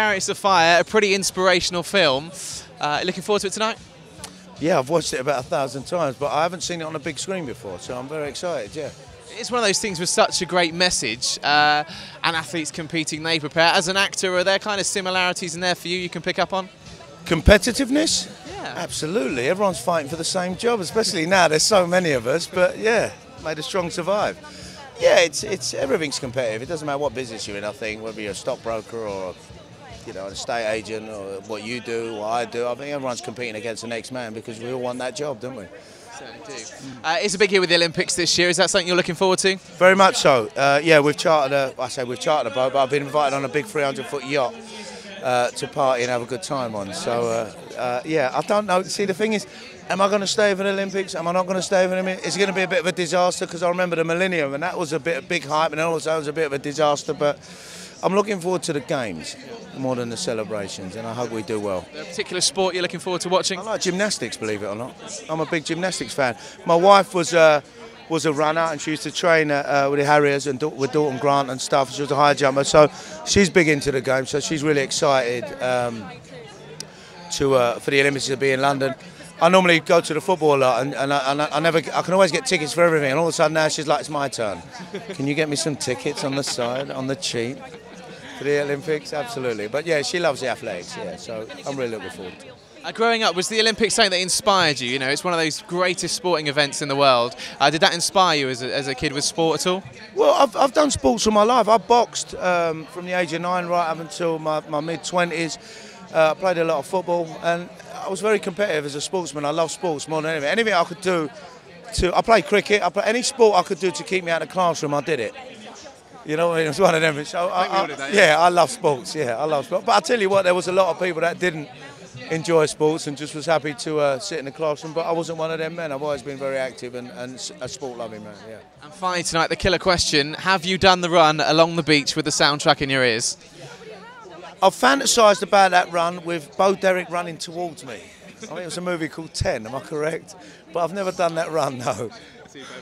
Chariots of Fire, a pretty inspirational film. Looking forward to it tonight? Yeah, I've watched it about 1,000 times, but I haven't seen it on a big screen before, so I'm very excited, yeah. It's one of those things with such a great message, and athletes competing, they prepare. As an actor, are there kind of similarities in there for you can pick up on? Competitiveness? Yeah. Absolutely. Everyone's fighting for the same job, especially now. There's so many of us, but yeah, made the strong survive. Yeah, it's everything's competitive. It doesn't matter what business you're in, I think, whether you're a stockbroker or an estate agent or what you do, what I do. I think everyone's competing against the next man because we all want that job, don't we? Certainly do. It's a big year with the Olympics this year. Is that something you're looking forward to? Very much so. Yeah, we've chartered a boat, but I've been invited on a big 300-foot yacht to party and have a good time on. So, yeah, I don't know. See, the thing is, am I going to stay for the Olympics? Am I not going to stay for the Olympics? It's going to be a bit of a disaster because I remember the Millennium and that was a big hype and also it was a bit of a disaster. But I'm looking forward to the Games more than the celebrations, and I hope we do well. A particular sport you're looking forward to watching? I like gymnastics, believe it or not. I'm a big gymnastics fan. My wife was a runner and she used to train with the Harriers and with Dalton Grant and stuff. She was a high jumper, so she's big into the game. So she's really excited for the Olympics to be in London. I normally go to the football a lot, and I can always get tickets for everything. And all of a sudden now she's like, it's my turn. Can you get me some tickets on the side, on the cheap? For the Olympics, absolutely. But yeah, she loves the athletics, yeah, so I'm really looking forward to it. Growing up, was the Olympics something that inspired you? You know, it's one of those greatest sporting events in the world. Did that inspire you as a kid with sport at all? Well, I've done sports all my life. I boxed from the age of 9 right up until my mid-20s. I played a lot of football, and I was very competitive as a sportsman. I love sports more than anything. Anything I could do I played cricket. Any sport I could do to keep me out of the classroom, I did it. You know what I mean? It was one of them. So I love sports. Yeah, I love sports. But I tell you what, there was a lot of people that didn't enjoy sports and just was happy to sit in the classroom. But I wasn't one of them men. I've always been very active and a sport-loving man. Yeah. And finally tonight, the killer question: have you done the run along the beach with the soundtrack in your ears? I've fantasised about that run with Bo Derek running towards me. I think it was a movie called 10. Am I correct? But I've never done that run. No.